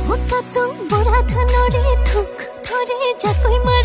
मोका तो बुरा था नोरे थुक थोरे जाकोई